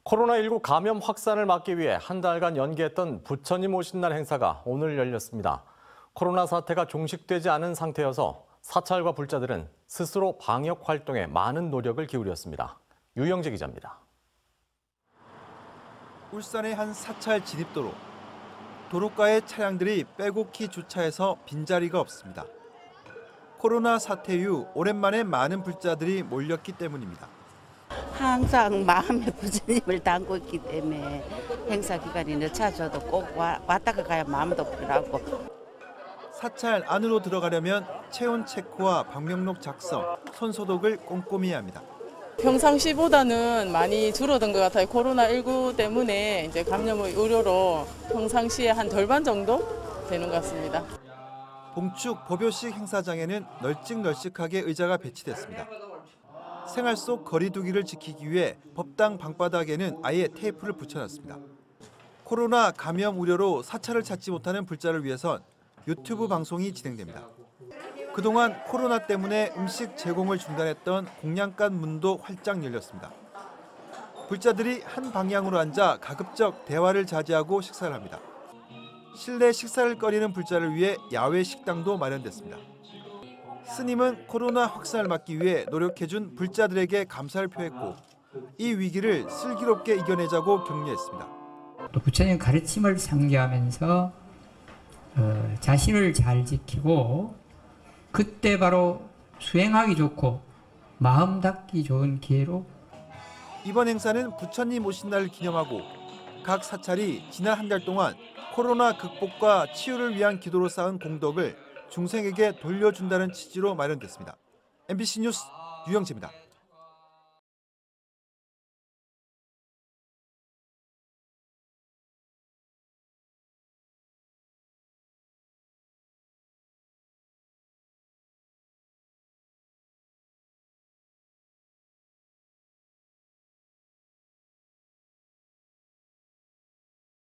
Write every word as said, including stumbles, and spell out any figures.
코로나십구 감염 확산을 막기 위해 한 달간 연기했던 부처님 오신 날 행사가 오늘 열렸습니다. 코로나 사태가 종식되지 않은 상태여서 사찰과 불자들은 스스로 방역 활동에 많은 노력을 기울였습니다. 유영재 기자입니다. 울산의 한 사찰 진입도로. 도로가에 차량들이 빼곡히 주차해서 빈자리가 없습니다. 코로나 사태 이후 오랜만에 많은 불자들이 몰렸기 때문입니다. 항상 마음에 부처님을 담고 있기 때문에 행사 기간이 늦춰져도 꼭 와, 왔다가 가야 마음도 편하고. 사찰 안으로 들어가려면 체온 체크와 방명록 작성, 손 소독을 꼼꼼히 해야 합니다. 평상시보다는 많이 줄어든 것 같아요. 코로나십구 때문에 이제 감염 우려로 평상시에 한 절반 정도 되는 것 같습니다. 봉축 법요식 행사장에는 널찍널찍하게 의자가 배치됐습니다. 생활 속 거리 두기를 지키기 위해 법당 방바닥에는 아예 테이프를 붙여놨습니다. 코로나 감염 우려로 사찰을 찾지 못하는 불자를 위해선 유튜브 방송이 진행됩니다. 그동안 코로나 때문에 음식 제공을 중단했던 공양간 문도 활짝 열렸습니다. 불자들이 한 방향으로 앉아 가급적 대화를 자제하고 식사를 합니다. 실내 식사를 꺼리는 불자를 위해 야외 식당도 마련됐습니다. 스님은 코로나 확산을 막기 위해 노력해준 불자들에게 감사를 표했고 이 위기를 슬기롭게 이겨내자고 격려했습니다. 또 부처님 가르침을 상기하면서 어, 자신을 잘 지키고 그때 바로 수행하기 좋고 마음 닫기 좋은 기회로 이번 행사는 부처님 오신 날을 기념하고 각 사찰이 지난 한 달 동안 코로나 극복과 치유를 위한 기도로 쌓은 공덕을 중생에게 돌려준다는 취지로 마련됐습니다. 엠비씨 뉴스 유영재입니다.